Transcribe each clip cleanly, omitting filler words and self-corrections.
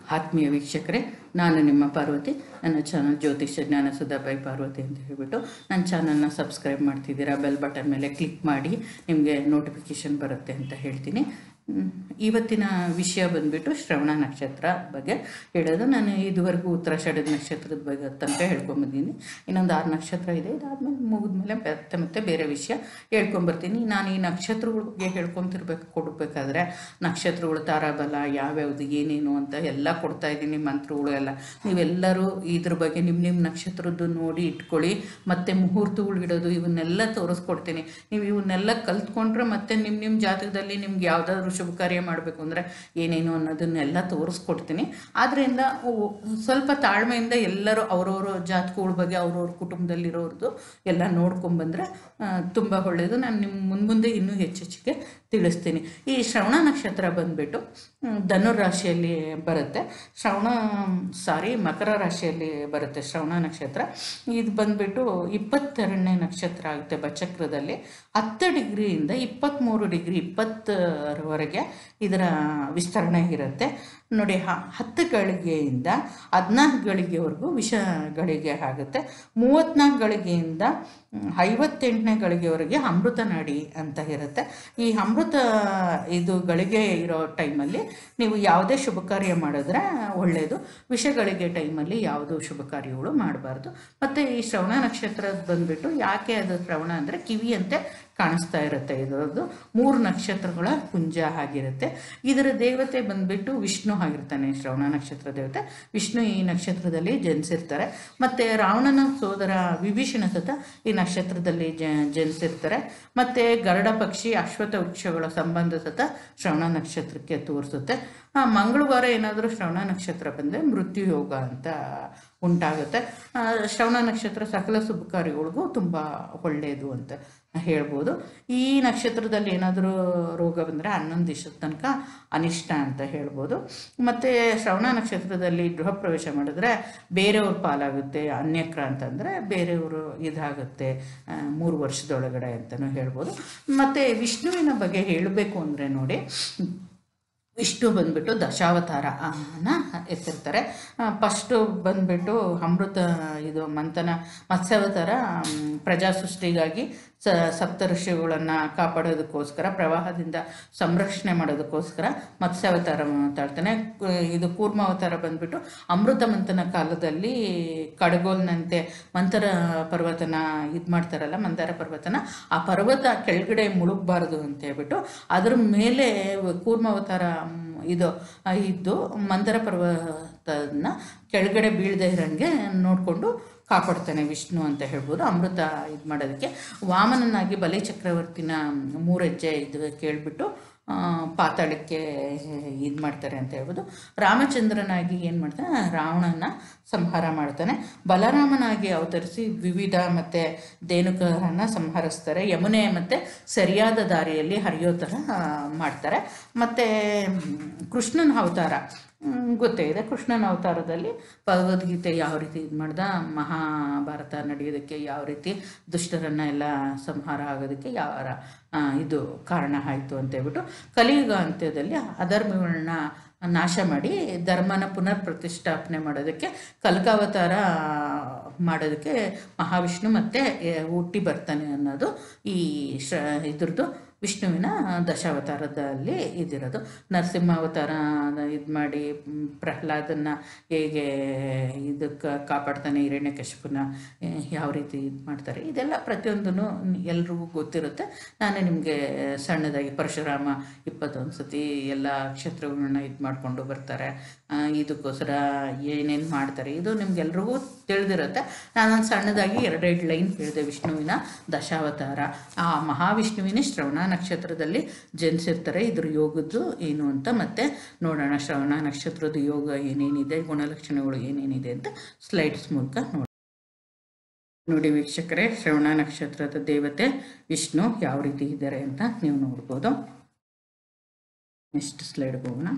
ಆತ್ಮೀಯ ವೀಕ್ಷಕರೇ, ನಾನು ನಿಮ್ಮ ಪಾರ್ವತಿ. ನನ್ನ ಚಾನಲ್ ಜ್ಯೋತಿಷ್ಯ ಜ್ಞಾನಸುಧ ಬೈ ಪಾರ್ವತಿ ಅಂತ ಹೇಳಿಬಿಟ್ಟು ನನ್ನ ಚಾನಲ್ನ ಸಬ್ಸ್ಕ್ರೈಬ್ ಮಾಡ್ತಿದ್ದೀರಾ. ಬೆಲ್ ಬಟನ್ ಮೇಲೆ ಕ್ಲಿಕ್ ಮಾಡಿ, ನಿಮಗೆ ನೋಟಿಫಿಕೇಷನ್ ಬರುತ್ತೆ ಅಂತ ಹೇಳ್ತೀನಿ. ಇವತ್ತಿನ ವಿಷಯ ಬಂದುಬಿಟ್ಟು ಶ್ರವಣ ನಕ್ಷತ್ರ ಬಗ್ಗೆ ಹೇಳೋದು. ನಾನು ಇದುವರೆಗೂ ಉತ್ತರಾಷಾಢದ ನಕ್ಷತ್ರದ ಬಗ್ಗೆ ತನಕ ಹೇಳ್ಕೊಂಬಂದಿದ್ದೀನಿ. ಇನ್ನೊಂದು 6 ನಕ್ಷತ್ರ ಇದೆ. ಇದಾದಮೇಲೆ ಮುಗಿದ್ಮೇಲೆ ಮತ್ತೆ ಬೇರೆ ವಿಷಯ ಹೇಳ್ಕೊಂಬರ್ತೀನಿ. ನಾನು ಈ ನಕ್ಷತ್ರಗಳ ಬಗ್ಗೆ ಕೊಡಬೇಕಾದ್ರೆ ನಕ್ಷತ್ರಗಳು ತಾರಾಬಲ ಯಾವ್ಯಾವುದು ಏನೇನು ಅಂತ ಎಲ್ಲ ಕೊಡ್ತಾ ಇದ್ದೀನಿ, ಮಂತ್ರಗಳು ಎಲ್ಲ. ನೀವೆಲ್ಲರೂ ಇದ್ರ ಬಗ್ಗೆ ನಿಮ್ಮ ನಕ್ಷತ್ರದ್ದು ನೋಡಿ ಇಟ್ಕೊಳ್ಳಿ. ಮತ್ತು ಮುಹೂರ್ತಗಳು ಇಡೋದು ಇವನ್ನೆಲ್ಲ ತೋರಿಸ್ಕೊಡ್ತೀನಿ. ನೀವು ಇವನ್ನೆಲ್ಲ ಕಲ್ತ್ಕೊಂಡ್ರೆ ಮತ್ತೆ ನಿಮ್ಮ ಜಾತಕದಲ್ಲಿ ನಿಮ್ಗೆ ಯಾವುದಾದ್ರೂ ಶುಭ ಕಾರ್ಯ ಮಾಡಬೇಕು ಅಂದರೆ ಏನೇನು ಅನ್ನೋದನ್ನೆಲ್ಲ ತೋರಿಸ್ಕೊಡ್ತೀನಿ. ಆದ್ದರಿಂದ ಸ್ವಲ್ಪ ತಾಳ್ಮೆಯಿಂದ ಎಲ್ಲರೂ ಅವ್ರವ್ರ ಜಾತಕಗಳ ಬಗ್ಗೆ ಅವ್ರವ್ರ ಕುಟುಂಬದಲ್ಲಿರೋರ್ದು ಎಲ್ಲ ನೋಡ್ಕೊಂಬಂದರೆ ತುಂಬ ಒಳ್ಳೆಯದು. ನಾನು ನಿಮ್ಮ ಮುಂದೆ ಇನ್ನೂ ಹೆಚ್ಚೆಚ್ಚಿಗೆ ತಿಳಿಸ್ತೀನಿ. ಈ ಶ್ರವಣ ನಕ್ಷತ್ರ ಬಂದುಬಿಟ್ಟು ಧನುರಾಶಿಯಲ್ಲಿ ಬರುತ್ತೆ. ಮಕರ ರಾಶಿಯಲ್ಲಿ ಬರುತ್ತೆ ಶ್ರವಣ ನಕ್ಷತ್ರ. ಇದು ಬಂದುಬಿಟ್ಟು 22ನೇ ನಕ್ಷತ್ರ ಆಗುತ್ತೆ ಬಚಕ್ರದಲ್ಲಿ. 10 ಡಿಗ್ರಿಯಿಂದ 23 ಡಿಗ್ರಿ 20ರವರೆಗೆ ಇದರ ವಿಸ್ತರಣೆ ಇರುತ್ತೆ ನೋಡಿ. 10 ಗಳಿಗೆಯಿಂದ 14 ಗಳಿಗೆವರೆಗೂ ವಿಷ ಗಳಿಗೆ ಆಗುತ್ತೆ. 34 ಗಳಿಗೆಯಿಂದ 58ನೇ ಗಳಿಗೆವರೆಗೆ ಅಮೃತ ನಾಡಿ ಅಂತ ಇರುತ್ತೆ. ಈ ಅಮೃತ ಇದು ಗಳಿಗೆ ಇರೋ ಟೈಮಲ್ಲಿ ನೀವು ಯಾವುದೇ ಶುಭ ಕಾರ್ಯ ಮಾಡಿದ್ರೆ ಒಳ್ಳೆಯದು. ವಿಷಗಳಿಗೆ ಟೈಮಲ್ಲಿ ಯಾವುದೂ ಶುಭ ಕಾರ್ಯಗಳು ಮಾಡಬಾರ್ದು. ಮತ್ತು ಈ ಶ್ರವಣ ನಕ್ಷತ್ರದ ಬಂದುಬಿಟ್ಟು ಯಾಕೆ ಅದು ಶ್ರವಣ ಅಂದರೆ ಕಿವಿಯಂತೆ ಕಾಣಿಸ್ತಾ ಇರುತ್ತೆ. ಇದರದ್ದು 3 ನಕ್ಷತ್ರಗಳ ಪುಂಜ ಆಗಿರುತ್ತೆ. ಇದರ ದೇವತೆ ಬಂದುಬಿಟ್ಟು ವಿಷ್ಣು ಆಗಿರ್ತಾನೆ. ಶ್ರವಣ ನಕ್ಷತ್ರ ದೇವತೆ ವಿಷ್ಣು ಈ ನಕ್ಷತ್ರದಲ್ಲಿ ಜನಿಸಿರ್ತಾರೆ. ಮತ್ತು ರಾವಣನ ಸೋದರ ವಿಭೀಷಣ ಸತ ಈ ನಕ್ಷತ್ರದಲ್ಲಿ ಜನಿಸಿರ್ತಾರೆ. ಮತ್ತು ಗರುಡ ಪಕ್ಷಿ ಅಶ್ವತ್ಥ ವೃಕ್ಷಗಳ ಸಂಬಂಧ ಸತ ಶ್ರವಣ ನಕ್ಷತ್ರಕ್ಕೆ ತೋರಿಸುತ್ತೆ. ಮಂಗಳವಾರ ಏನಾದರೂ ಶ್ರವಣ ನಕ್ಷತ್ರ ಬಂದರೆ ಮೃತ್ಯು ಯೋಗ ಅಂತ ಉಂಟಾಗುತ್ತೆ. ಶ್ರವಣ ನಕ್ಷತ್ರ ಸಕಲ ಶುಭ ಕಾರ್ಯಗಳಿಗೂ ತುಂಬ ಒಳ್ಳೆಯದು ಅಂತ ಹೇಳ್ಬೋದು. ಈ ನಕ್ಷತ್ರದಲ್ಲಿ ಏನಾದರೂ ರೋಗ ಬಂದರೆ 11 ದಿವಸದ ತನಕ ಅನಿಷ್ಟ ಅಂತ ಹೇಳ್ಬೋದು. ಮತ್ತು ಶ್ರವಣ ನಕ್ಷತ್ರದಲ್ಲಿ ಗೃಹ ಪ್ರವೇಶ ಮಾಡಿದ್ರೆ ಬೇರೆಯವ್ರ ಪಾಲಾಗುತ್ತೆ. ಅನ್ಯಕ್ರ ಅಂತಂದರೆ ಬೇರೆಯವರು ಇದಾಗುತ್ತೆ 3 ವರ್ಷದೊಳಗಡೆ ಅಂತಲೂ ಹೇಳ್ಬೋದು. ಮತ್ತು ವಿಷ್ಣುವಿನ ಬಗ್ಗೆ ಹೇಳಬೇಕು ಅಂದರೆ ನೋಡಿ, ವಿಷ್ಣು ಬಂದುಬಿಟ್ಟು ದಶಾವತಾರನ ಎತ್ತಿರ್ತಾರೆ. ಫಸ್ಟು ಬಂದುಬಿಟ್ಟು ಅಮೃತ ಇದು ಮತ್ಸ್ಯಾವತಾರ ಪ್ರಜಾ ಸೃಷ್ಟಿಗಾಗಿ ಸಪ್ತಋಷಿಗಳನ್ನು ಕಾಪಾಡೋದಕ್ಕೋಸ್ಕರ, ಪ್ರವಾಹದಿಂದ ಸಂರಕ್ಷಣೆ ಮಾಡೋದಕ್ಕೋಸ್ಕರ ಮತ್ಸ್ಯಾವತಾರ ಮಾತಾಡ್ತಾನೆ. ಇದು ಕೂರ್ಮಾವತಾರ ಬಂದುಬಿಟ್ಟು ಅಮೃತ ಮಂಥನ ಕಾಲದಲ್ಲಿ ಕಡಗೋಲ್ನಂತೆ ಮಂಥರ ಪರ್ವತನ ಇದು ಮಾಡ್ತಾರಲ್ಲ, ಮಂದಾರ ಪರ್ವತನ, ಆ ಪರ್ವತ ಕೆಳಗಡೆ ಮುಳುಗಬಾರ್ದು ಅಂತ ಹೇಳ್ಬಿಟ್ಟು ಅದ್ರ ಮೇಲೆ ಕೂರ್ಮಾವತಾರ ಇದ್ದು ಮಂದರ ಪರ್ವತನ ಕೆಳಗಡೆ ಬೀಳದೆ ಇರೋಂಗೆ ನೋಡಿಕೊಂಡು ಕಾಪಾಡ್ತಾನೆ ವಿಷ್ಣು ಅಂತ ಹೇಳ್ಬೋದು. ಅಮೃತ ಇದು ಮಾಡೋದಕ್ಕೆ ವಾಮನನಾಗಿ ಬಲಿ ಚಕ್ರವರ್ತಿನ 3 ಹೆಜ್ಜೆ ಇದು ಕೇಳಿಬಿಟ್ಟು ಪಾತಾಳಕ್ಕೆ ಇದು ಮಾಡ್ತಾರೆ ಅಂತ ಹೇಳ್ಬೋದು. ರಾಮಚಂದ್ರನಾಗಿ ಏನು ಮಾಡ್ತಾನೆ, ರಾವಣನ ಸಂಹಾರ ಮಾಡ್ತಾನೆ. ಬಲರಾಮನಾಗಿ ಅವತರಿಸಿ ವಿವಿಧ ಮತ್ತು ಧೇನುಕರನ್ನು ಸಂಹರಿಸ್ತಾರೆ. ಯಮುನೆ ಮತ್ತು ಸರಿಯಾದ ದಾರಿಯಲ್ಲಿ ಹರಿಯೋ ಥರ ಮಾಡ್ತಾರೆ. ಮತ್ತು ಕೃಷ್ಣನ ಅವತಾರ ಗೊತ್ತೇ ಇದೆ. ಕೃಷ್ಣನ ಅವತಾರದಲ್ಲಿ ಭಗವದ್ಗೀತೆ ಯಾವ ರೀತಿ ಇದು ಮಾಡ್ದ, ಮಹಾಭಾರತ ನಡೆಯೋದಕ್ಕೆ ಯಾವ ರೀತಿ ದುಷ್ಟರನ್ನು ಎಲ್ಲ ಸಂಹಾರ ಆಗೋದಕ್ಕೆ ಇದು ಕಾರಣ ಆಯಿತು ಅಂತ ಹೇಳ್ಬಿಟ್ಟು, ಕಲಿಯುಗ ಅಂತ್ಯದಲ್ಲಿ ಅಧರ್ಮಗಳನ್ನ ನಾಶ ಮಾಡಿ ಧರ್ಮನ ಪುನರ್ ಪ್ರತಿಷ್ಠಾಪನೆ ಮಾಡೋದಕ್ಕೆ ಕಲ್ಕಾವತಾರ ಮಾಡೋದಕ್ಕೆ ಮಹಾವಿಷ್ಣು ಮತ್ತೆ ಹುಟ್ಟಿ ಬರ್ತಾನೆ ಅನ್ನೋದು ಈ ಇದ್ರದ್ದು ವಿಷ್ಣುವಿನ ದಶಾವತಾರದಲ್ಲಿ ಇದಿರೋದು. ನರಸಿಂಹಾವತಾರ ಇದು ಮಾಡಿ ಪ್ರಹ್ಲಾದನ್ನ ಹೇಗೆ ಇದಕ್ಕೆ ಕಾಪಾಡ್ತಾನೆ, ಹಿರಣ್ಯಕಶಿಪುನ ಯಾವ ರೀತಿ ಇದು ಮಾಡ್ತಾರೆ, ಇದೆಲ್ಲ ಪ್ರತಿಯೊಂದೂ ಎಲ್ರಿಗೂ ಗೊತ್ತಿರುತ್ತೆ. ನಾನು ನಿಮಗೆ ಸಣ್ಣದಾಗಿ ಪರಶುರಾಮ 21 ಸತಿ ಎಲ್ಲ ಕ್ಷೇತ್ರಗಳನ್ನ ಇದು ಮಾಡಿಕೊಂಡು ಬರ್ತಾರೆ. ಇದಕ್ಕೋಸ್ಕರ ಏನೇನು ಮಾಡ್ತಾರೆ ಇದು ನಿಮ್ಗೆಲ್ರಿಗೂ ತಿಳಿದಿರುತ್ತೆ. ನಾನೊಂದು ಸಣ್ಣದಾಗಿ 2 ಲೈನ್ ಹೇಳಿದೆ. ವಿಷ್ಣುವಿನ ದಶಾವತಾರ, ಆ ಮಹಾವಿಷ್ಣುವಿನ ಶ್ರವಣ ನಕ್ಷತ್ರದಲ್ಲಿ ಜನಿಸಿರ್ತಾರೆ. ಇದ್ರ ಯೋಗದ್ದು ಏನು ಅಂತ ಮತ್ತೆ ನೋಡೋಣ. ಶ್ರವಣ ನಕ್ಷತ್ರದ ಯೋಗ ಏನೇನಿದೆ, ಗುಣಲಕ್ಷಣಗಳು ಏನೇನಿದೆ ಅಂತ ಸ್ಲೈಡ್ಸ್ ಮೂಲಕ ನೋಡಿ ವೀಕ್ಷಕರೇ. ಶ್ರವಣ ನಕ್ಷತ್ರದ ದೇವತೆ ವಿಷ್ಣು ಯಾವ ರೀತಿ ಇದ್ದಾರೆ ಅಂತ ನೀವು ನೋಡ್ಬೋದು. ನೆಕ್ಸ್ಟ್ ಸ್ಲೈಡ್ಗೆ ಹೋಗೋಣ.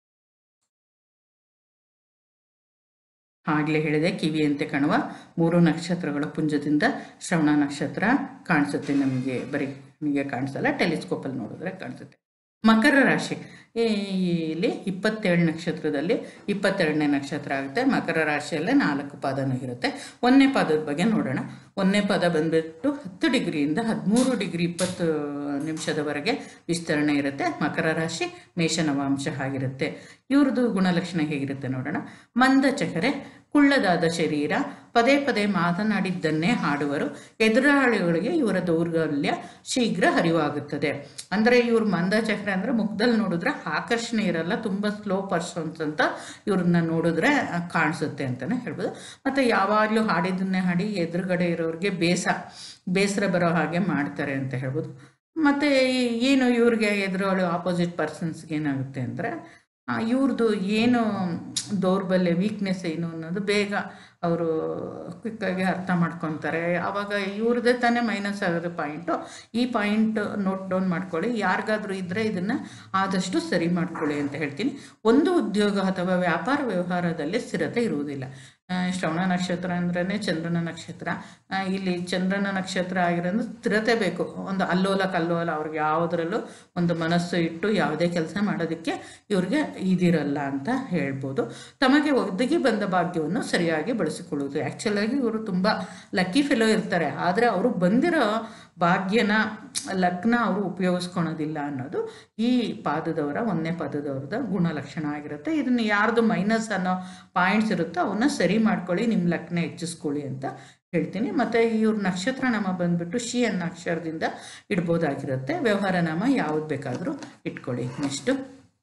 ಆಗಲೇ ಹೇಳಿದೆ, ಕಿವಿಯಂತೆ ಕಾಣುವ 3 ನಕ್ಷತ್ರಗಳ ಪುಂಜದಿಂದ ಶ್ರವಣ ನಕ್ಷತ್ರ ಕಾಣಿಸುತ್ತೆ. ನಮಗೆ ಬರೀ ನಿಮಗೆ ಕಾಣಿಸಲ್ಲ, ಟೆಲಿಸ್ಕೋಪಲ್ಲಿ ನೋಡಿದ್ರೆ ಕಾಣಿಸುತ್ತೆ. ಮಕರ ರಾಶಿ ಇಲ್ಲಿ 27 ನಕ್ಷತ್ರದಲ್ಲಿ 22ನೇ ನಕ್ಷತ್ರ ಆಗುತ್ತೆ. ಮಕರ ರಾಶಿಯಲ್ಲೇ 4 ಪಾದನೂ ಇರುತ್ತೆ. 1ನೇ ಪಾದದ ಬಗ್ಗೆ ನೋಡೋಣ. 1ನೇ ಪಾದ ಬಂದ್ಬಿಟ್ಟು 10 ಡಿಗ್ರಿಯಿಂದ 13 ಡಿಗ್ರಿ 20 ನಿಮಿಷದವರೆಗೆ ವಿಸ್ತರಣೆ ಇರುತ್ತೆ. ಮಕರ ರಾಶಿ ಮೇಷ ನವಾಂಶ ಆಗಿರುತ್ತೆ. ಇವ್ರದ್ದು ಗುಣಲಕ್ಷಣ ಹೇಗಿರುತ್ತೆ ನೋಡೋಣ. ಮಂದ ಚಹರೆ, ಕುಳ್ಳದಾದ ಶರೀರ, ಪದೇ ಪದೇ ಮಾತನಾಡಿದ್ದನ್ನೇ ಹಾಡುವರು. ಎದುರಾಳಿಗಳಿಗೆ ಇವರ ದೌರ್ಬಲ್ಯ ಶೀಘ್ರ ಅರಿವಾಗುತ್ತದೆ. ಅಂದರೆ ಇವ್ರು ಮಂದ ಚಹರೆ ಅಂದರೆ ಮುಖದಲ್ಲಿ ನೋಡಿದ್ರೆ ಆಕರ್ಷಣೆ ಇರಲ್ಲ, ತುಂಬ ಸ್ಲೋ ಪರ್ಸನ್ಸ್ ಅಂತ ಇವ್ರನ್ನ ನೋಡಿದ್ರೆ ಕಾಣಿಸುತ್ತೆ ಅಂತಲೇ ಹೇಳ್ಬೋದು. ಮತ್ತು ಯಾವಾಗಲೂ ಹಾಡಿದ್ದನ್ನೇ ಹಾಡಿ ಎದುರುಗಡೆ ಇರೋರಿಗೆ ಬೇಸರ ಬರೋ ಹಾಗೆ ಮಾಡ್ತಾರೆ ಅಂತ ಹೇಳ್ಬೋದು. ಮತ್ತು ಏನು ಇವ್ರಿಗೆ ಎದುರಾಳಿ ಆಪೋಸಿಟ್ ಪರ್ಸನ್ಸ್ಗೆ ಏನಾಗುತ್ತೆ ಅಂದರೆ ಇವ್ರದ್ದು ಏನು ದೌರ್ಬಲ್ಯ ವೀಕ್ನೆಸ್ ಏನು ಅನ್ನೋದು ಬೇಗ ಅವರು ಕ್ವಿಕ್ಕಾಗಿ ಅರ್ಥ ಮಾಡ್ಕೊತಾರೆ. ಆವಾಗ ಇವ್ರದ್ದೇ ತಾನೇ ಮೈನಸ್ ಆಗೋದು ಪಾಯಿಂಟು. ಈ ಪಾಯಿಂಟ್ ನೋಟ್ ಡೌನ್ ಮಾಡ್ಕೊಳ್ಳಿ. ಯಾರಿಗಾದ್ರೂ ಇದ್ದರೆ ಇದನ್ನು ಆದಷ್ಟು ಸರಿ ಮಾಡ್ಕೊಳ್ಳಿ ಅಂತ ಹೇಳ್ತೀನಿ. ಒಂದು ಉದ್ಯೋಗ ಅಥವಾ ವ್ಯಾಪಾರ ವ್ಯವಹಾರದಲ್ಲಿ ಸ್ಥಿರತೆ ಇರುವುದಿಲ್ಲ. ಶ್ರವಣ ನಕ್ಷತ್ರ ಅಂದ್ರೇ ಚಂದ್ರನ ನಕ್ಷತ್ರ. ಇಲ್ಲಿ ಚಂದ್ರನ ನಕ್ಷತ್ರ ಆಗಿರೋದು ಸ್ಥಿರತೆ ಬೇಕು. ಒಂದು ಅಲ್ಲೋಲ ಕಲ್ಲೋಲ ಅವ್ರಿಗೆ ಯಾವುದರಲ್ಲೂ ಒಂದು ಮನಸ್ಸು ಇಟ್ಟು ಯಾವುದೇ ಕೆಲಸ ಮಾಡೋದಕ್ಕೆ ಇವ್ರಿಗೆ ಇದಿರಲ್ಲ ಅಂತ ಹೇಳ್ಬೋದು. ತಮಗೆ ಒದಗಿ ಬಂದ ಭಾಗ್ಯವನ್ನು ಸರಿಯಾಗಿ ಬಳಸಿಕೊಳ್ಳುವುದು. ಆ್ಯಕ್ಚುಲಾಗಿ ಇವರು ತುಂಬ ಲಕ್ಕಿ ಫೆಲೋ ಇರ್ತಾರೆ, ಆದರೆ ಅವರು ಬಂದಿರೋ ಭಾಗ್ಯನ ಲಗ್ನ ಅವರು ಉಪಯೋಗಿಸ್ಕೊಳೋದಿಲ್ಲ ಅನ್ನೋದು ಈ ಪಾದದವರ 1ನೇ ಪಾದದವ್ರದ ಗುಣಲಕ್ಷಣ ಆಗಿರುತ್ತೆ. ಇದನ್ನು ಯಾರ್ದು ಮೈನಸ್ ಅನ್ನೋ ಪಾಯಿಂಟ್ಸ್ ಇರುತ್ತೋ ಅವನ್ನ ಸರಿ ಮಾಡ್ಕೊಳ್ಳಿ, ನಿಮ್ಮ ಲಗ್ನ ಹೆಚ್ಚಿಸ್ಕೊಳ್ಳಿ ಅಂತ ಹೇಳ್ತೀನಿ. ಮತ್ತು ಇವ್ರ ನಕ್ಷತ್ರ ನಾಮ ಬಂದ್ಬಿಟ್ಟು ಶಿ ಅನ್ನೋ ಅಕ್ಷರದಿಂದ ಇಡ್ಬೋದಾಗಿರುತ್ತೆ. ವ್ಯವಹಾರ ನಾಮ ಯಾವ್ದು ಬೇಕಾದರೂ ಇಟ್ಕೊಳ್ಳಿ. ನೆಕ್ಸ್ಟು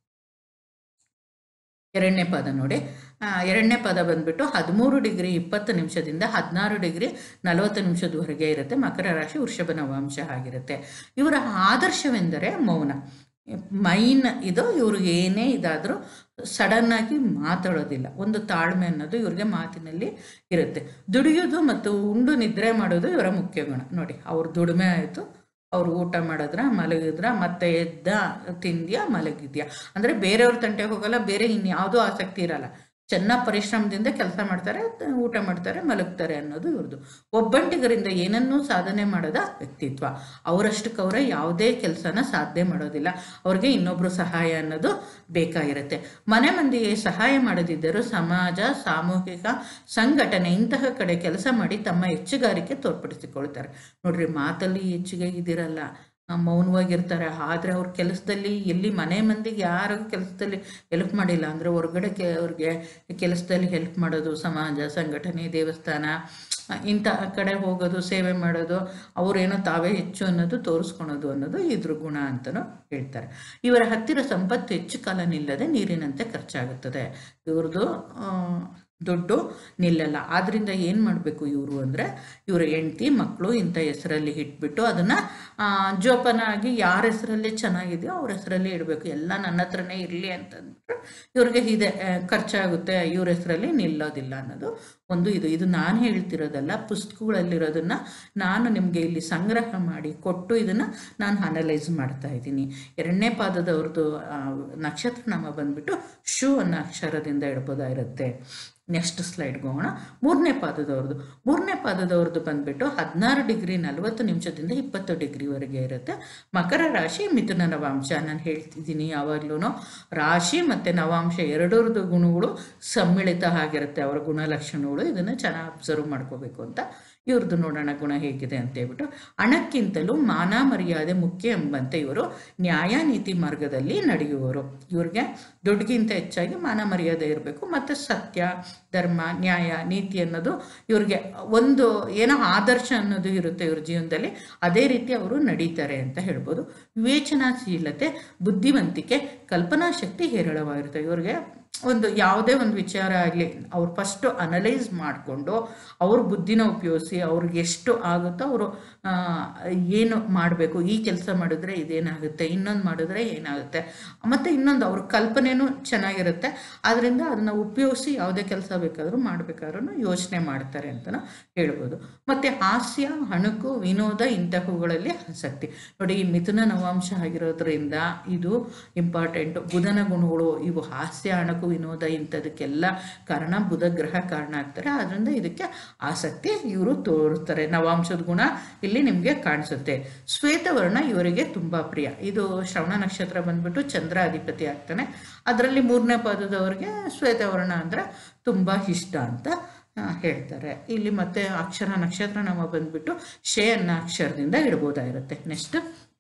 2ನೇ ಪಾದ ನೋಡಿ. 2ನೇ ಪಾದ ಬಂದ್ಬಿಟ್ಟು 13 ಡಿಗ್ರಿ 20 ನಿಮಿಷದಿಂದ 16 ಡಿಗ್ರಿ 40 ನಿಮಿಷದವರೆಗೆ ಇರುತ್ತೆ. ಮಕರ ರಾಶಿ ವೃಷಭ ನವಾಂಶ ಆಗಿರುತ್ತೆ. ಇವರ ಆದರ್ಶವೆಂದರೆ ಮೌನ. ಮೈನ್ ಇದು. ಇವ್ರಿಗೆ ಏನೇ ಇದಾದರೂ ಸಡನ್ನಾಗಿ ಮಾತಾಡೋದಿಲ್ಲ. ಒಂದು ತಾಳ್ಮೆ ಅನ್ನೋದು ಇವ್ರಿಗೆ ಮಾತಿನಲ್ಲಿ ಇರುತ್ತೆ. ದುಡಿಯೋದು ಮತ್ತು ಉಂಡು ನಿದ್ರೆ ಮಾಡೋದು ಇವರ ಮುಖ್ಯ ಗುಣ. ನೋಡಿ, ಅವ್ರ ದುಡಿಮೆ ಆಯಿತು, ಅವರು ಊಟ ಮಾಡಿದ್ರ ಮಲಗಿದ್ರ ಮತ್ತೆ ಎದ್ದ ತಿಂದ್ಯಾ ಮಲಗಿದ್ಯಾ ಅಂದರೆ ಬೇರೆಯವ್ರ ತಂಟೆ ಹೋಗಲ್ಲ, ಬೇರೆ ಇನ್ಯಾವುದೂ ಆಸಕ್ತಿ ಇರಲ್ಲ. ಚೆನ್ನಾಗಿ ಪರಿಶ್ರಮದಿಂದ ಕೆಲಸ ಮಾಡ್ತಾರೆ, ಊಟ ಮಾಡ್ತಾರೆ, ಮಲಗ್ತಾರೆ ಅನ್ನೋದು ಇವ್ರದ್ದು. ಒಬ್ಬಂಟಿಗರಿಂದ ಏನನ್ನೂ ಸಾಧನೆ ಮಾಡದ ವ್ಯಕ್ತಿತ್ವ. ಅವರಷ್ಟಕ್ಕವರೇ ಯಾವುದೇ ಕೆಲಸನ ಸಾಧನೆ ಮಾಡೋದಿಲ್ಲ. ಅವ್ರಿಗೆ ಇನ್ನೊಬ್ಬರು ಸಹಾಯ ಅನ್ನೋದು ಬೇಕಾಗಿರುತ್ತೆ. ಮನೆ ಮಂದಿಗೆ ಸಹಾಯ ಮಾಡದಿದ್ದರೂ ಸಮಾಜ, ಸಾಮೂಹಿಕ ಸಂಘಟನೆ ಇಂತಹ ಕಡೆ ಕೆಲಸ ಮಾಡಿ ತಮ್ಮ ಹೆಚ್ಚುಗಾರಿಕೆ ತೋರ್ಪಡಿಸಿಕೊಳ್ತಾರೆ. ನೋಡ್ರಿ, ಮಾತಲ್ಲಿ ಹೆಚ್ಚಿಗೆ ಇದಿರಲ್ಲ, ಮೌನವಾಗಿರ್ತಾರೆ. ಆದರೆ ಅವ್ರ ಕೆಲಸದಲ್ಲಿ ಎಲ್ಲಿ ಮನೆ ಮಂದಿಗೆ ಯಾರಿಗೂ ಕೆಲಸದಲ್ಲಿ ಹೆಲ್ಪ್ ಮಾಡಿಲ್ಲ ಅಂದರೆ ಹೊರಗಡೆ ಅವ್ರಿಗೆ ಕೆಲಸದಲ್ಲಿ ಹೆಲ್ಪ್ ಮಾಡೋದು, ಸಮಾಜ, ಸಂಘಟನೆ, ದೇವಸ್ಥಾನ ಇಂಥ ಕಡೆ ಹೋಗೋದು, ಸೇವೆ ಮಾಡೋದು, ಅವರೇನೋ ತಾವೇ ಹೆಚ್ಚು ಅನ್ನೋದು ತೋರಿಸ್ಕೊಳೋದು ಅನ್ನೋದು ಇದ್ರ ಗುಣ ಅಂತಲೂ ಹೇಳ್ತಾರೆ. ಇವರ ಹತ್ತಿರ ಸಂಪತ್ತು ಹೆಚ್ಚು ಕಾಲ ನಿಲ್ಲದೆ ನೀರಿನಂತೆ ಖರ್ಚಾಗುತ್ತದೆ. ಇವ್ರದ್ದು ದುಡ್ಡು ನಿಲ್ಲಲ್ಲ. ಆದ್ದರಿಂದ ಏನು ಮಾಡಬೇಕು ಇವರು ಅಂದರೆ ಇವರ ಹೆಂಡತಿ ಮಕ್ಕಳು ಇಂಥ ಹೆಸರಲ್ಲಿ ಇಟ್ಬಿಟ್ಟು ಅದನ್ನು ಜೋಪಾನ ಆಗಿ ಯಾರ ಹೆಸರಲ್ಲಿ ಚೆನ್ನಾಗಿದೆಯೋ ಅವ್ರ ಹೆಸರಲ್ಲಿ ಇಡಬೇಕು. ಎಲ್ಲ ನನ್ನ ಹತ್ರನೇ ಇರಲಿ ಅಂತಂದ್ಬಿಟ್ರೆ ಇವ್ರಿಗೆ ಇದೆ ಖರ್ಚಾಗುತ್ತೆ, ಇವ್ರ ಹೆಸರಲ್ಲಿ ನಿಲ್ಲೋದಿಲ್ಲ ಅನ್ನೋದು ಒಂದು ಇದು ನಾನು ಹೇಳ್ತಿರೋದಲ್ಲ, ಪುಸ್ತಕಗಳಲ್ಲಿರೋದನ್ನು ನಾನು ನಿಮಗೆ ಇಲ್ಲಿ ಸಂಗ್ರಹ ಮಾಡಿ ಕೊಟ್ಟು ಇದನ್ನು ನಾನು ಅನಲೈಸ್ ಮಾಡ್ತಾ ಇದ್ದೀನಿ. 2ನೇ ಪಾದದವ್ರದ್ದು ನಕ್ಷತ್ರ ನಾಮ ಬಂದ್ಬಿಟ್ಟು ಶು ಅನ್ನೋ ಅಕ್ಷರದಿಂದ ಇಡ್ಬೋದಾಗಿರುತ್ತೆ. ನೆಕ್ಸ್ಟ್ ಸ್ಲೈಡ್ಗೆ ಹೋಗೋಣ. 3ನೇ ಪಾದದವ್ರದ್ದು ಬಂದ್ಬಿಟ್ಟು 16 ಡಿಗ್ರಿ 40 ನಿಮಿಷದಿಂದ 20 ಡಿಗ್ರಿವರೆಗೆ ಇರುತ್ತೆ. ಮಕರ ರಾಶಿ ಮಿಥುನ ನವಾಂಶ. ನಾನು ಹೇಳ್ತಿದ್ದೀನಿ ಯಾವಾಗಲೂ ರಾಶಿ ಮತ್ತು ನವಾಂಶ ಎರಡರದ್ದು ಗುಣಗಳು ಸಮ್ಮಿಳಿತ ಆಗಿರುತ್ತೆ, ಅವರ ಗುಣಲಕ್ಷಣಗಳು. ಇದನ್ನು ಚೆನ್ನಾಗಿ ಅಬ್ಸರ್ವ್ ಮಾಡ್ಕೋಬೇಕು ಅಂತ. ಇವ್ರದ್ದು ನೋಡೋಣ ಗುಣ ಹೇಗಿದೆ ಅಂತ ಹೇಳ್ಬಿಟ್ಟು. ಹಣಕ್ಕಿಂತಲೂ ಮಾನ ಮರ್ಯಾದೆ ಮುಖ್ಯ ಎಂಬಂತೆ ಇವರು ನ್ಯಾಯ ನೀತಿ ಮಾರ್ಗದಲ್ಲಿ ನಡೆಯುವರು. ಇವ್ರಿಗೆ ದುಡ್ಡಿಗಿಂತ ಹೆಚ್ಚಾಗಿ ಮಾನ ಮರ್ಯಾದೆ ಇರಬೇಕು, ಮತ್ತು ಸತ್ಯ, ಧರ್ಮ, ನ್ಯಾಯ, ನೀತಿ ಅನ್ನೋದು ಇವ್ರಿಗೆ ಒಂದು ಏನೋ ಆದರ್ಶ ಅನ್ನೋದು ಇರುತ್ತೆ ಇವ್ರ ಜೀವನದಲ್ಲಿ. ಅದೇ ರೀತಿ ಅವರು ನಡೀತಾರೆ ಅಂತ ಹೇಳ್ಬೋದು. ವಿವೇಚನಾಶೀಲತೆ, ಬುದ್ಧಿವಂತಿಕೆ, ಕಲ್ಪನಾ ಶಕ್ತಿ ಹೇರಳವಾಗಿರುತ್ತೆ. ಇವ್ರಿಗೆ ಒಂದು ಯಾವುದೇ ಒಂದು ವಿಚಾರ ಆಗಲಿ ಅವ್ರು ಫಸ್ಟು ಅನಲೈಸ್ ಮಾಡಿಕೊಂಡು ಅವ್ರ ಬುದ್ಧಿನ ಉಪಯೋಗಿಸಿ ಅವ್ರಿಗೆ ಎಷ್ಟು ಆಗುತ್ತೋ ಅವರು ಏನು ಮಾಡಬೇಕು, ಈ ಕೆಲಸ ಮಾಡಿದ್ರೆ ಇದೇನಾಗುತ್ತೆ, ಇನ್ನೊಂದು ಮಾಡಿದ್ರೆ ಏನಾಗುತ್ತೆ, ಮತ್ತು ಇನ್ನೊಂದು ಅವ್ರ ಕಲ್ಪನೆಯೂ ಚೆನ್ನಾಗಿರುತ್ತೆ. ಆದ್ದರಿಂದ ಅದನ್ನು ಉಪಯೋಗಿಸಿ ಯಾವುದೇ ಕೆಲಸ ಬೇಕಾದರೂ ಮಾಡಬೇಕಾದ್ರೂ ಯೋಚನೆ ಮಾಡ್ತಾರೆ ಅಂತಲೂ ಹೇಳ್ಬೋದು. ಮತ್ತು ಹಾಸ್ಯ, ಅಣುಕು, ವಿನೋದ ಇಂತಹವುಗಳಲ್ಲಿ ಆಸಕ್ತಿ. ನೋಡಿ, ಈ ಮಿಥುನ ನವಾಂಶ ಆಗಿರೋದ್ರಿಂದ ಇದು ಇಂಪಾರ್ಟೆಂಟು. ಬುಧನ ಗುಣಗಳು ಇವು ಹಾಸ್ಯ, ಅಣುಕು, ವಿನೋದ ಇಂಥದಕ್ಕೆಲ್ಲ ಕಾರಣ ಬುಧ ಗ್ರಹ ಕಾರಣ ಆಗ್ತಾರೆ. ಆದ್ದರಿಂದ ಇದಕ್ಕೆ ಆಸಕ್ತಿ ಇವರು ತೋರುತ್ತಾರೆ. ನವಾಂಶದ ಗುಣ ಇಲ್ಲಿ ನಿಮಗೆ ಕಾಣಿಸುತ್ತೆ. ಶ್ವೇತವರ್ಣ ಇವರಿಗೆ ತುಂಬ ಪ್ರಿಯ. ಇದು ಶ್ರವಣ ನಕ್ಷತ್ರ ಬಂದ್ಬಿಟ್ಟು ಚಂದ್ರ ಅಧಿಪತಿ ಆಗ್ತಾನೆ. ಅದರಲ್ಲಿ 3ನೇ ಪಾದದವರಿಗೆ ಶ್ವೇತವರ್ಣ ಅಂದರೆ ತುಂಬ ಇಷ್ಟ ಅಂತ ಹೇಳ್ತಾರೆ. ಇಲ್ಲಿ ಮತ್ತೆ ಅಕ್ಷರ ನಕ್ಷತ್ರ ನಾಮ ಬಂದ್ಬಿಟ್ಟು ಶೇ ಅನ್ನೋ ಅಕ್ಷರದಿಂದ ಇಡ್ಬೋದಾಗಿರುತ್ತೆ. ನೆಕ್ಸ್ಟ್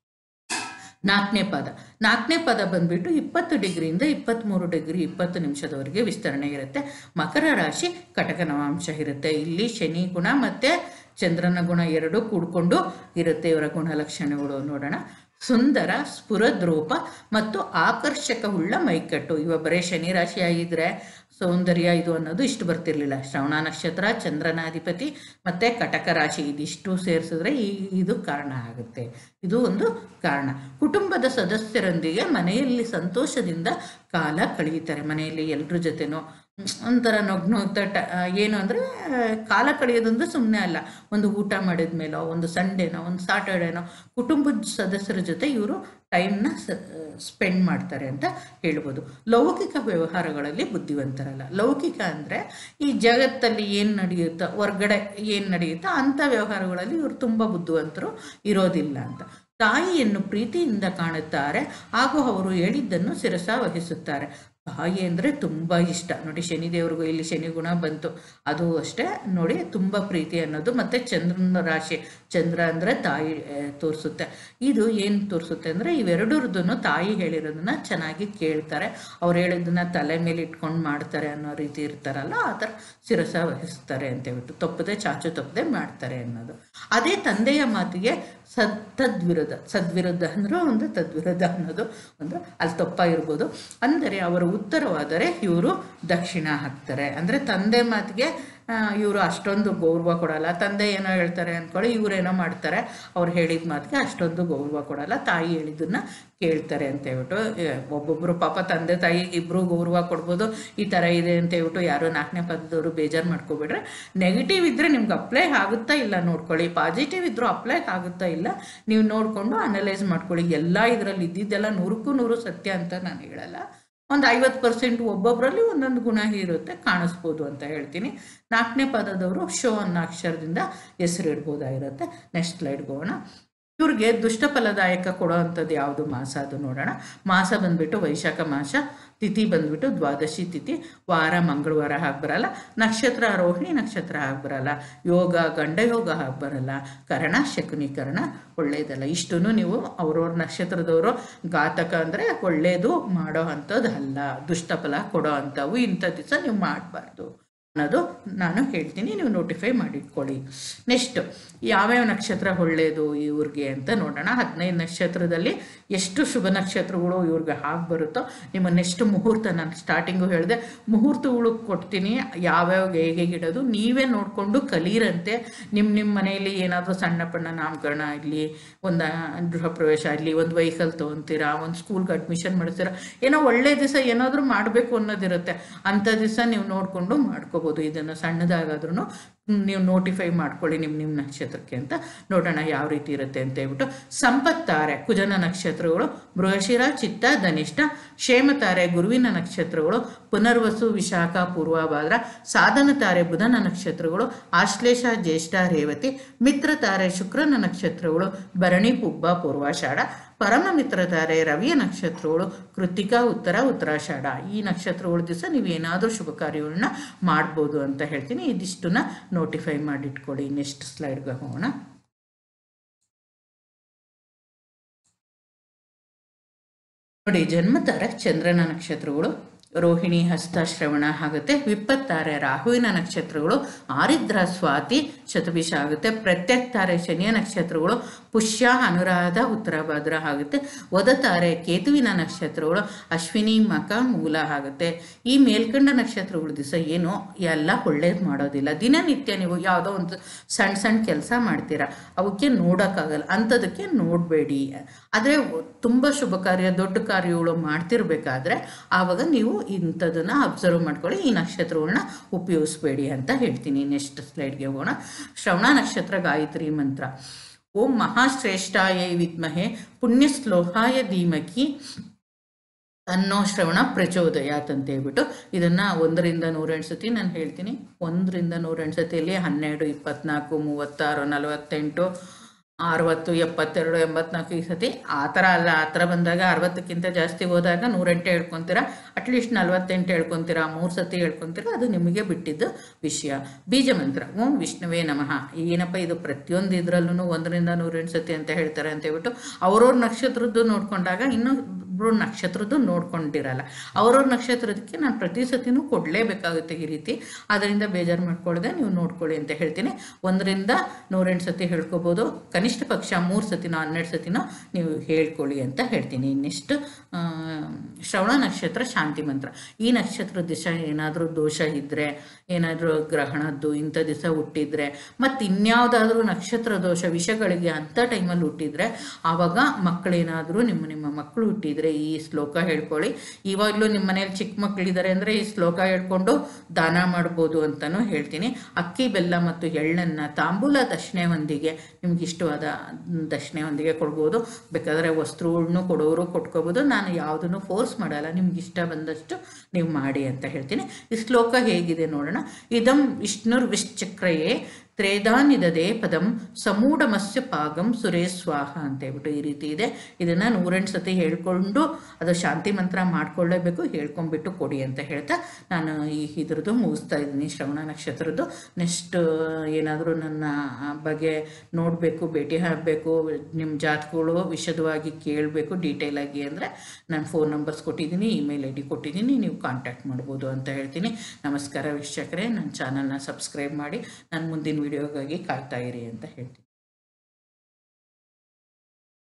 4ನೇ ಪಾದ ಬಂದ್ಬಿಟ್ಟು 20 ಡಿಗ್ರಿಯಿಂದ 23 ಡಿಗ್ರಿ 20 ನಿಮಿಷದವರೆಗೆ ವಿಸ್ತರಣೆ ಇರುತ್ತೆ. ಮಕರ ರಾಶಿ ಕಟಕ ನವಾಂಶ ಇರುತ್ತೆ. ಇಲ್ಲಿ ಶನಿ ಗುಣ ಮತ್ತು ಚಂದ್ರನ ಗುಣ ಎರಡೂ ಕೂಡ್ಕೊಂಡು ಇರುತ್ತೆ. ಇವರ ಗುಣಲಕ್ಷಣಗಳು ನೋಡೋಣ. ಸುಂದರ ಸ್ಫುರದ್ರೂಪ ಮತ್ತು ಆಕರ್ಷಕವುಳ್ಳ ಮೈಕಟ್ಟು. ಇವ ಬರೀ ಶನಿ ರಾಶಿ ಆಗಿದ್ರೆ ಸೌಂದರ್ಯ ಇದು ಅನ್ನೋದು ಇಷ್ಟು ಬರ್ತಿರ್ಲಿಲ್ಲ. ಶ್ರವಣ ನಕ್ಷತ್ರ ಚಂದ್ರನ ಅಧಿಪತಿ ಮತ್ತು ಕಟಕ ರಾಶಿ ಇದಿಷ್ಟು ಸೇರಿಸಿದ್ರೆ ಇದು ಕಾರಣ ಆಗುತ್ತೆ. ಇದು ಒಂದು ಕಾರಣ. ಕುಟುಂಬದ ಸದಸ್ಯರೊಂದಿಗೆ ಮನೆಯಲ್ಲಿ ಸಂತೋಷದಿಂದ ಕಾಲ ಕಳೆಯುತ್ತಾರೆ. ಮನೆಯಲ್ಲಿ ಎಲ್ಲರ ಜೊತೆನೂ ಒಂಥರ ನಗ್ನೋಗ್ತಾ ಏನು ಅಂದರೆ ಕಾಲ ಕಳೆಯೋದಂದ್ರೆ ಸುಮ್ಮನೆ ಅಲ್ಲ, ಒಂದು ಊಟ ಮಾಡಿದ ಮೇಲೋ, ಒಂದು ಸಂಡೇನೋ, ಒಂದು ಸಾಟರ್ಡೇನೋ ಕುಟುಂಬದ ಸದಸ್ಯರ ಜೊತೆ ಇವರು ಟೈಮ್ನ ಸ್ಪೆಂಡ್ ಮಾಡ್ತಾರೆ ಅಂತ ಹೇಳ್ಬೋದು. ಲೌಕಿಕ ವ್ಯವಹಾರಗಳಲ್ಲಿ ಬುದ್ಧಿವಂತರಲ್ಲ. ಲೌಕಿಕ ಅಂದರೆ ಈ ಜಗತ್ತಲ್ಲಿ ಏನು ನಡೆಯುತ್ತೋ, ಹೊರ್ಗಡೆ ಏನು ನಡೆಯುತ್ತೋ ಅಂಥ ವ್ಯವಹಾರಗಳಲ್ಲಿ ಇವರು ತುಂಬ ಬುದ್ಧಿವಂತರು ಇರೋದಿಲ್ಲ ಅಂತ. ತಾಯಿಯನ್ನು ಪ್ರೀತಿಯಿಂದ ಕಾಣುತ್ತಾರೆ ಹಾಗೂ ಅವರು ಹೇಳಿದ್ದನ್ನು ಶಿರಸ ವಹಿಸುತ್ತಾರೆ. ತಾಯಿ ಅಂದರೆ ತುಂಬ ಇಷ್ಟ. ನೋಡಿ, ಶನಿದೇವ್ರಿಗೂ ಇಲ್ಲಿ ಶನಿ ಗುಣ ಬಂತು. ಅದು ಅಷ್ಟೇ ನೋಡಿ, ತುಂಬ ಪ್ರೀತಿ ಅನ್ನೋದು. ಮತ್ತು ಚಂದ್ರನ ರಾಶಿ, ಚಂದ್ರ ಅಂದರೆ ತಾಯಿ ತೋರಿಸುತ್ತೆ. ಇದು ಏನು ತೋರಿಸುತ್ತೆ ಅಂದರೆ ಇವೆರಡರದನ್ನು ತಾಯಿ ಹೇಳಿರೋದನ್ನ ಚೆನ್ನಾಗಿ ಕೇಳ್ತಾರೆ. ಅವ್ರು ಹೇಳಿದ್ದನ್ನ ತಲೆ ಮೇಲೆ ಇಟ್ಕೊಂಡು ಮಾಡ್ತಾರೆ ಅನ್ನೋ ರೀತಿ ಇರ್ತಾರಲ್ಲ, ಆ ಥರ ಶಿರಸ ವಹಿಸ್ತಾರೆ ಅಂತೇಳ್ಬಿಟ್ಟು ತಪ್ಪದೆ ಚಾಚು ತಪ್ಪದೆ ಮಾಡ್ತಾರೆ ಅನ್ನೋದು. ಅದೇ ತಂದೆಯ ಮಾತಿಗೆ ಸದ್ವಿರುದ್ಧ ಅಂದ್ರೆ ಒಂದು ತದ್ವಿರುದ್ಧ ಅನ್ನೋದು ಅಂದ್ರೆ ಅಲ್ಲಿ ತಪ್ಪಾಗಿರ್ಬೋದು. ಅಂದರೆ ಅವರು ಉತ್ತರವಾದರೆ ಇವರು ದಕ್ಷಿಣ ಹಾಕ್ತಾರೆ. ಅಂದರೆ ತಂದೆ ಮಾತಿಗೆ ಇವರು ಅಷ್ಟೊಂದು ಗೌರವ ಕೊಡಲ್ಲ. ತಂದೆ ಏನೋ ಹೇಳ್ತಾರೆ ಅಂದ್ಕೊಳ್ಳಿ, ಇವರೇನೋ ಮಾಡ್ತಾರೆ. ಅವ್ರು ಹೇಳಿದ ಮಾತಿಗೆ ಅಷ್ಟೊಂದು ಗೌರವ ಕೊಡಲ್ಲ. ತಾಯಿ ಹೇಳಿದ್ದನ್ನ ಕೇಳ್ತಾರೆ ಅಂತ ಹೇಳ್ಬಿಟ್ಟು ಒಬ್ಬೊಬ್ಬರು ಪಾಪ ತಂದೆ ತಾಯಿಗೆ ಇಬ್ಬರು ಗೌರವ ಕೊಡ್ಬೋದು. ಈ ಥರ ಇದೆ ಅಂತ ಹೇಳ್ಬಿಟ್ಟು ಯಾರೋ 4ನೇ ಪದದವರು ಬೇಜಾರು ಮಾಡ್ಕೊಬಿಟ್ರೆ, ನೆಗೆಟಿವ್ ಇದ್ದರೆ ನಿಮ್ಗೆ ಅಪ್ಲೈ ಆಗುತ್ತಾ ಇಲ್ಲ ನೋಡ್ಕೊಳ್ಳಿ, ಪಾಸಿಟಿವ್ ಇದ್ದರೂ ಅಪ್ಲೈ ಆಗುತ್ತಾ ಇಲ್ಲ ನೀವು ನೋಡಿಕೊಂಡು ಅನಲೈಸ್ ಮಾಡ್ಕೊಳ್ಳಿ. ಎಲ್ಲ ಇದರಲ್ಲಿ ಇದ್ದಿದ್ದೆಲ್ಲ 100ಕ್ಕೂ 100 ಸತ್ಯ ಅಂತ ನಾನು ಹೇಳಲ್ಲ. ಒಂದು 50% ಒಬ್ಬೊಬ್ಬರಲ್ಲಿ ಒಂದೊಂದು ಗುಣ ಇರುತ್ತೆ, ಕಾಣಿಸ್ಬೋದು ಅಂತ ಹೇಳ್ತೀನಿ. 4ನೇ ಪದದವರು ಶೋ ಅನ್ನೋ ಅಕ್ಷರದಿಂದ ಹೆಸರಿಡ್ಬೋದಾಗಿರುತ್ತೆ. ನೆಕ್ಸ್ಟ್ ಸ್ಲೈಡ್ಗೆ ಹೋಗೋಣ. ಇವ್ರಿಗೆ ದುಷ್ಟ ಫಲದಾಯಕ ಕೊಡೋ ಅಂಥದ್ದು ಯಾವುದು ಮಾಸ ಅದು ನೋಡೋಣ. ಮಾಸ ಬಂದ್ಬಿಟ್ಟು ವೈಶಾಖ ಮಾಸ. ತಿಥಿ ಬಂದ್ಬಿಟ್ಟು ದ್ವಾದಶಿ ತಿಥಿ. ವಾರ ಮಂಗಳವಾರ ಹಾಗೆ ಬರಲ್ಲ. ನಕ್ಷತ್ರ ರೋಹಿಣಿ ನಕ್ಷತ್ರ ಹಾಗೆ ಬರಲ್ಲ. ಯೋಗ ಗಂಡ ಯೋಗ ಹಾಗೆ ಬರಲ್ಲ. ಕರಣ ಶಕುನೀಕರಣ ಒಳ್ಳೆಯದಲ್ಲ. ಇಷ್ಟೂ ನೀವು ಅವ್ರವ್ರ ನಕ್ಷತ್ರದವರು ಘಾತಕ ಅಂದರೆ ಒಳ್ಳೆಯದು ಮಾಡೋ ಅಂಥದ್ದು ಅಲ್ಲ. ದುಷ್ಟ ಫಲ ಕೊಡೋ ಅಂಥವು ಇಂಥ ದಿವಸ ನೀವು ಮಾಡಬಾರ್ದು ಅನ್ನೋದು ನಾನು ಹೇಳ್ತೀನಿ, ನೀವು ನೋಟಿಫೈ ಮಾಡಿಟ್ಕೊಳ್ಳಿ. ನೆಕ್ಸ್ಟ್ ಯಾವ್ಯಾವ ನಕ್ಷತ್ರ ಒಳ್ಳೆಯದು ಇವ್ರಿಗೆ ಅಂತ ನೋಡೋಣ. 15 ನಕ್ಷತ್ರದಲ್ಲಿ ಎಷ್ಟು ಶುಭ ನಕ್ಷತ್ರಗಳು ಇವ್ರಿಗೆ ಹಾಗೆ ಬರುತ್ತೋ ನಿಮ್ಮ ನೆಕ್ಸ್ಟ್ ಮುಹೂರ್ತ, ನಾನು ಸ್ಟಾರ್ಟಿಂಗು ಹೇಳಿದೆ ಮುಹೂರ್ತಗಳು ಕೊಡ್ತೀನಿ, ಯಾವ್ಯಾವ ಹೇಗೆ ಇಡೋದು ನೀವೇ ನೋಡಿಕೊಂಡು ಕಲೀರಂತೆ. ನಿಮ್ಮ ಮನೆಯಲ್ಲಿ ಏನಾದರೂ ಸಣ್ಣ ಪಣ್ಣ ನಾಮಕರಣ ಆಗಲಿ, ಒಂದು ಗೃಹ ಪ್ರವೇಶ ಆಗಲಿ, ಒಂದು ವೆಹಿಕಲ್ ತೊಗೊತೀರಾ, ಒಂದು ಸ್ಕೂಲ್ಗೆ ಅಡ್ಮಿಷನ್ ಮಾಡಿಸ್ತೀರಾ, ಏನೋ ಒಳ್ಳೆ ದಿವಸ ಏನಾದರೂ ಮಾಡಬೇಕು ಅನ್ನೋದಿರುತ್ತೆ. ಅಂಥ ದಿವಸ ನೀವು ನೋಡಿಕೊಂಡು ಮಾಡ್ಕೋಬೋದು. ಇದನ್ನು ಸಣ್ಣದಾಗಾದ್ರೂ ನೀವು ನೋಟಿಫೈ ಮಾಡ್ಕೊಳ್ಳಿ ನಿಮ್ಮ ನಕ್ಷತ್ರಕ್ಕೆ ಅಂತ. ನೋಡೋಣ ಯಾವ ರೀತಿ ಇರುತ್ತೆ ಅಂತ ಹೇಳ್ಬಿಟ್ಟು. ಸಂಪತ್ತಾರೆ ಕುಜನ ನಕ್ಷತ್ರಗಳು, ಮೃಗಶಿರ ಚಿತ್ತ ಧನಿಷ್ಠ. ಕ್ಷೇಮತಾರೆ ಗುರುವಿನ ನಕ್ಷತ್ರಗಳು, ಪುನರ್ವಸು ವಿಶಾಖ ಪೂರ್ವಭಾದ್ರ. ಸಾಧನ ತಾರೆ ಬುಧನ ನಕ್ಷತ್ರಗಳು, ಆಶ್ಲೇಷ ಜ್ಯೇಷ್ಠ ರೇವತಿ. ಮಿತ್ರ ತಾರೆ ಶುಕ್ರನ ನಕ್ಷತ್ರಗಳು, ಭರಣಿ ಪುಬ್ಬ ಪೂರ್ವಾಷಾಢ. ಪರಮ ಮಿತ್ರ ತಾರೆ ರವಿಯ ನಕ್ಷತ್ರಗಳು, ಕೃತಿಕಾ ಉತ್ತರ ಉತ್ತರಾಷಾಢ. ಈ ನಕ್ಷತ್ರಗಳ ದಿವಸ ನೀವೇನಾದರೂ ಶುಭ ಕಾರ್ಯಗಳನ್ನ ಮಾಡ್ಬೋದು ಅಂತ ಹೇಳ್ತೀನಿ. ಇದಿಷ್ಟನ್ನ ನೋಟಿಫೈ ಮಾಡಿಟ್ಕೊಳ್ಳಿ. ನೆಕ್ಸ್ಟ್ ಸ್ಲೈಡ್ಗೆ ಹೋಗೋಣ. ನೋಡಿ, ಜನ್ಮತಾರ ಚಂದ್ರನ ನಕ್ಷತ್ರಗಳು ರೋಹಿಣಿ ಹಸ್ತ ಶ್ರವಣ ಆಗುತ್ತೆ. ವಿಪತ್ತಾರೆ ರಾಹುವಿನ ನಕ್ಷತ್ರಗಳು, ಆರಿದ್ರ ಸ್ವಾತಿ ಶತಭಿಷ ಆಗುತ್ತೆ. ಪ್ರತ್ಯಕ್ತಾರೆ ಶನಿಯ ನಕ್ಷತ್ರಗಳು, ಪುಷ್ಯ ಅನುರಾಧ ಉತ್ತರಭದ್ರ ಆಗುತ್ತೆ. ವದತಾರೆ ಕೇತುವಿನ ನಕ್ಷತ್ರಗಳು, ಅಶ್ವಿನಿ ಮಕ ಮೂಲ ಆಗುತ್ತೆ. ಈ ಮೇಲ್ಕಂಡ ನಕ್ಷತ್ರಗಳ ದಿವಸ ಏನು ಎಲ್ಲ ಒಳ್ಳೇದು ಮಾಡೋದಿಲ್ಲ. ದಿನನಿತ್ಯ ನೀವು ಯಾವುದೋ ಒಂದು ಸಣ್ಣ ಕೆಲಸ ಮಾಡ್ತೀರಾ, ಅವಕ್ಕೆ ನೋಡೋಕ್ಕಾಗಲ್ಲ, ಅಂಥದಕ್ಕೆ ನೋಡಬೇಡಿ. ಆದರೆ ತುಂಬ ಶುಭ ಕಾರ್ಯ ದೊಡ್ಡ ಕಾರ್ಯಗಳು ಮಾಡ್ತಿರ್ಬೇಕಾದ್ರೆ ಆವಾಗ ನೀವು ಇಂಥದನ್ನು ಅಬ್ಸರ್ವ್ ಮಾಡ್ಕೊಳ್ಳಿ. ಈ ನಕ್ಷತ್ರಗಳನ್ನ ಉಪಯೋಗಿಸ್ಬೇಡಿ ಅಂತ ಹೇಳ್ತೀನಿ. ನೆಕ್ಸ್ಟ್ ಸ್ಲೈಡ್ಗೆ ಹೋಗೋಣ. ಶ್ರವಣ ನಕ್ಷತ್ರ ಗಾಯತ್ರಿ ಮಂತ್ರ. ಓಂ ಮಹಾಶ್ರೇಷ್ಠಾಯ ವಿದ್ಮಹೆ ಪುಣ್ಯಶ್ಲೋಹಾಯ ಧೀಮಹಿ ಅನ್ನೋ ಶ್ರವಣ ಪ್ರಚೋದಯಾತ್ ಅಂತ ಹೇಳ್ಬಿಟ್ಟು ಇದನ್ನು 1ರಿಂದ 108 ಸತಿ ನಾನು ಹೇಳ್ತೀನಿ. 1ರಿಂದ 108 ಸತಿಯಲ್ಲಿ 12, 24, 36, 48, 60, 72, 84 ಈ ಸತಿ ಆ ಥರ ಅಲ್ಲ. ಆ ಥರ ಬಂದಾಗ 60ಕ್ಕಿಂತ ಜಾಸ್ತಿ ಹೋದಾಗ 108 ಹೇಳ್ಕೊತೀರಾ, ಅಟ್ಲೀಸ್ಟ್ 48 ಹೇಳ್ಕೊತೀರಾ, 3 ಸತಿ ಹೇಳ್ಕೊತೀರಾ, ಅದು ನಿಮಗೆ ಬಿಟ್ಟಿದ್ದು ವಿಷಯ. ಬೀಜ ಮಂತ್ರ ಓಂ ವಿಷ್ಣುವೇ ನಮಃ. ಏನಪ್ಪ ಇದು ಪ್ರತಿಯೊಂದು ಇದರಲ್ಲೂ 1ರಿಂದ 108 ಸತಿ ಅಂತ ಹೇಳ್ತಾರೆ ಅಂತ ಹೇಳ್ಬಿಟ್ಟು ಅವ್ರವ್ರ ನಕ್ಷತ್ರದ್ದು ನೋಡ್ಕೊಂಡಾಗ ಇನ್ನೊಬ್ರು ನಕ್ಷತ್ರದ್ದು ನೋಡ್ಕೊಂಡಿರಲ್ಲ. ಅವ್ರವ್ರ ನಕ್ಷತ್ರದಕ್ಕೆ ನಾನು ಪ್ರತಿ ಸತಿನೂ ಕೊಡಲೇಬೇಕಾಗುತ್ತೆ ಈ ರೀತಿ. ಅದರಿಂದ ಬೇಜಾರು ಮಾಡ್ಕೊಳ್ಳದೆ ನೀವು ನೋಡ್ಕೊಳ್ಳಿ ಅಂತ ಹೇಳ್ತೀನಿ. 1ರಿಂದ 108 ಸತಿ ಹೇಳ್ಕೊಬೋದು, ಕನಿಷ್ಠ ಪಕ್ಷ 3 ಸತಿನೋ 12 ಸತಿನೋ ನೀವು ಹೇಳ್ಕೊಳ್ಳಿ ಅಂತ ಹೇಳ್ತೀನಿ. ನೆಕ್ಸ್ಟ್ ಶ್ರವಣ ನಕ್ಷತ್ರ ಶಾಂತಿ ಮಂತ್ರ. ಈ ನಕ್ಷತ್ರ ದಿವಸ ಏನಾದರೂ ದೋಷ ಇದ್ದರೆ, ಏನಾದರೂ ಗ್ರಹಣದ್ದು ಇಂಥ ದಿವಸ ಹುಟ್ಟಿದ್ರೆ, ಮತ್ತು ಇನ್ಯಾವುದಾದ್ರೂ ನಕ್ಷತ್ರ ದೋಷ ವಿಷಯಗಳಿಗೆ ಅಂಥ ಟೈಮಲ್ಲಿ ಹುಟ್ಟಿದ್ರೆ, ಆವಾಗ ಮಕ್ಕಳೇನಾದರೂ ನಿಮ್ಮ ಮಕ್ಕಳು ಹುಟ್ಟಿದರೆ ಈ ಶ್ಲೋಕ ಹೇಳ್ಕೊಳ್ಳಿ. ಇವಾಗಲೂ ನಿಮ್ಮ ಮನೇಲಿ ಚಿಕ್ಕ ಮಕ್ಕಳಿದ್ದಾರೆ ಅಂದರೆ ಈ ಶ್ಲೋಕ ಹೇಳ್ಕೊಂಡು ದಾನ ಮಾಡ್ಬೋದು ಅಂತಲೂ ಹೇಳ್ತೀನಿ. ಅಕ್ಕಿ ಬೆಲ್ಲ ಮತ್ತು ಎಳ್ಳನ್ನು ತಾಂಬೂಲ ದಕ್ಷಿಣೆಯೊಂದಿಗೆ ನಿಮ್ಗೆ ಇಷ್ಟವಾದ ದಕ್ಷಿಣೆಯೊಂದಿಗೆ ಕೊಡ್ಬೋದು. ಬೇಕಾದರೆ ವಸ್ತ್ರಗಳನ್ನು ಕೊಡೋರು ಕೊಟ್ಕೋಬೋದು. ನಾನು ಯಾವುದನ್ನು ಫೋರ್ಸ್ ಮಾಡಲ್ಲ, ನಿಮ್ಗೆ ಇಷ್ಟ ಬಂದಷ್ಟು ನೀವು ಮಾಡಿ ಅಂತ ಹೇಳ್ತೀನಿ. ಈ ಶ್ಲೋಕ ಹೇಗಿದೆ ನೋಡೋಣ. ಇದಂ ವಿಷ್ಣುರ್ವಿಶ್ಚಕ್ರಯೇ ತ್ರೇದಾನಿದದೆ ಪದಂ ಸಮೂಢಮಸ್ಯ ಪಾಗಂ ಸುರೇ ಸ್ವಾಹ ಅಂತ ಹೇಳ್ಬಿಟ್ಟು ಈ ರೀತಿ ಇದೆ. ಇದನ್ನು 108 ಸತಿ ಹೇಳ್ಕೊಂಡು ಅದು ಶಾಂತಿ ಮಂತ್ರ ಮಾಡ್ಕೊಳ್ಳೇಬೇಕು, ಹೇಳ್ಕೊಂಡ್ಬಿಟ್ಟು ಕೊಡಿ ಅಂತ ಹೇಳ್ತಾ ನಾನು ಇದ್ರದ್ದು ಮುಗಿಸ್ತಾ ಇದ್ದೀನಿ ಶ್ರವಣ ನಕ್ಷತ್ರದ್ದು. ನೆಕ್ಸ್ಟ್ ಏನಾದರೂ ನನ್ನ ಬಗ್ಗೆ ನೋಡಬೇಕು, ಭೇಟಿ ಆಗಬೇಕು, ನಿಮ್ಮ ಜಾತಕಗಳು ವಿಶದವಾಗಿ ಕೇಳಬೇಕು ಡೀಟೇಲಾಗಿ ಅಂದರೆ ನಾನು ಫೋನ್ ನಂಬರ್ಸ್ ಕೊಟ್ಟಿದ್ದೀನಿ, ಇಮೇಲ್ ID ಕೊಟ್ಟಿದ್ದೀನಿ, ನೀವು ಕಾಂಟ್ಯಾಕ್ಟ್ ಮಾಡ್ಬೋದು ಅಂತ ಹೇಳ್ತೀನಿ. ನಮಸ್ಕಾರ ವೀಕ್ಷಕರೇ, ನನ್ನ ಚಾನಲ್ನ ಸಬ್ಸ್ಕ್ರೈಬ್ ಮಾಡಿ, ನಾನು ಮುಂದಿನ ವಿಡಿಯೋಗಾಗಿ ಕಾಯ್ತಾ ಇರಿ ಅಂತ ಹೇಳ್ತೀನಿ.